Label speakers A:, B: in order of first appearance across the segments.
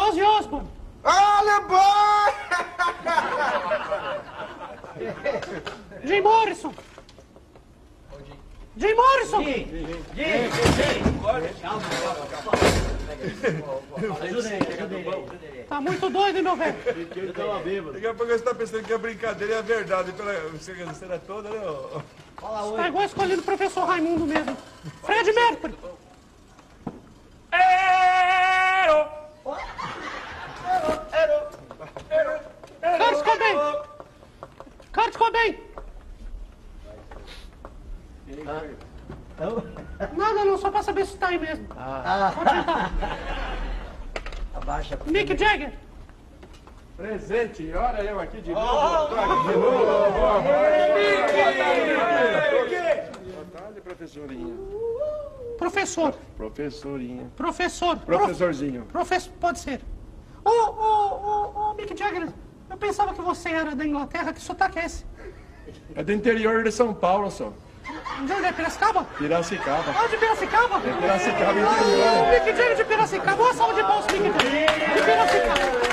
A: Ozzy Osbourne.
B: Alemão!
A: Jim Morrison. Jim Morrison. Tá muito doido, hein, meu velho?
B: Daqui a pouco você tá pensando que é brincadeira e é verdade. Pela cena toda, né?
A: Tá igual escolhendo o professor Raimundo mesmo. Fred Mercury. Kurt Cobain. Kurt Cobain. Nada não, só pra saber se tá aí mesmo. Pode sentar.
C: Abaixa.
A: Mick Jagger.
B: Presente, olha eu aqui de novo. Tô aqui de novo. Boa tarde, professorinha.
A: Professor.
B: Professorinha.
A: Professor.
B: Professorzinho.
A: Pode ser. Ô, Mick Jagger, eu pensava que você era da Inglaterra, que sotaque é esse?
B: É do interior de São Paulo, só.
A: De onde é? Piracicaba?
B: Piracicaba.
A: Ah, de Piracicaba?
B: É Piracicaba interior.
A: Mick Jagger de Piracicaba. Uma salva de palmas, Mick Jagger. De Piracicaba.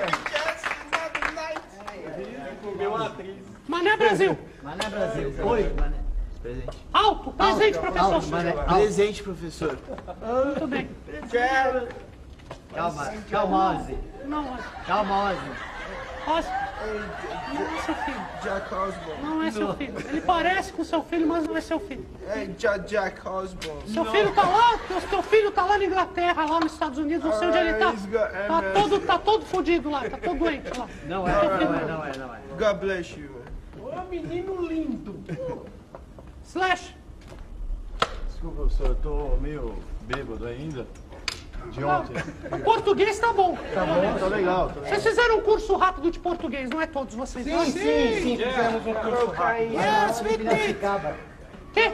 A: Mané Brasil.
C: Mané Brasil. Oi, Mané. Presente.
A: Alto. Presente, professor.
C: Alto, Mané. Presente, professor.
A: Muito bem.
C: Calma, calma, Ozzy.
A: Não, Ozzy.
C: Calma, Ozzy.
A: Ozzy. Não é seu filho.
D: Jack Osborne.
A: Não é seu filho. Ele parece com seu filho, mas não é seu filho.
D: É Jack Osborne.
A: Seu filho tá lá, seu filho tá lá na Inglaterra, lá nos Estados Unidos, não sei onde ele tá. Tá todo fodido lá, tá todo doente lá.
C: Não é.
D: God bless you.
B: Ô, menino lindo.
A: Slash.
E: Desculpa, professor, eu tô meio bêbado ainda. De ontem.
A: Português tá bom.
E: Tá bom, tá legal.
A: Vocês fizeram um curso rápido de português, não é todos vocês?
C: Sim, fizemos um curso rápido.
A: Yes, we did. Que?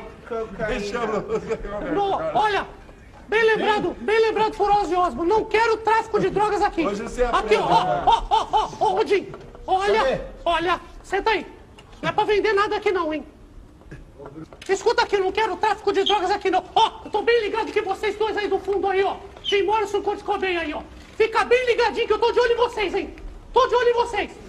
A: Olha, bem lembrado por Ozzy Osbourne. Não quero tráfico de drogas aqui.
B: Hoje você
A: Aqui,
B: aprende,
A: ó, Jim. Olha, senta aí. Não é pra vender nada aqui não, hein? Escuta aqui, não quero tráfico de drogas aqui não. Ó, eu tô bem ligado que vocês dois aí do fundo aí, ó. Jim Morrison, Kurt Cobain aí, ó. Fica bem ligadinho que eu tô de olho em vocês, hein? Tô de olho em vocês.